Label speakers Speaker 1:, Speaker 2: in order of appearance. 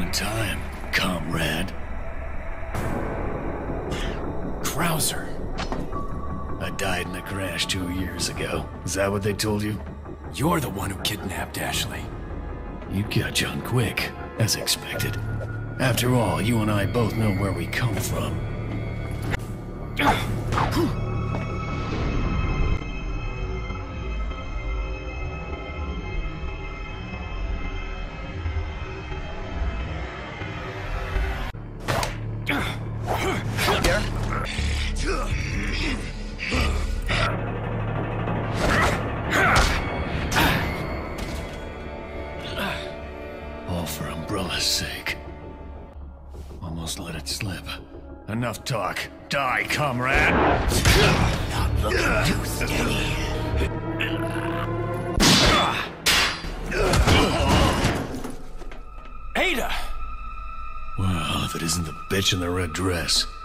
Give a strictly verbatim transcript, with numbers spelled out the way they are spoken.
Speaker 1: in time, comrade.
Speaker 2: Krauser.
Speaker 1: I died in a crash two years ago. Is that what they told you?
Speaker 2: You're the one who kidnapped Ashley.
Speaker 1: You got on quick, as expected. After all, you and I both know where we come from. All for Umbrella's sake. Almost let it slip. Enough talk. Die, comrade!
Speaker 3: Not looking too steady.
Speaker 2: Ada!
Speaker 1: Well, if it isn't the bitch in the red dress.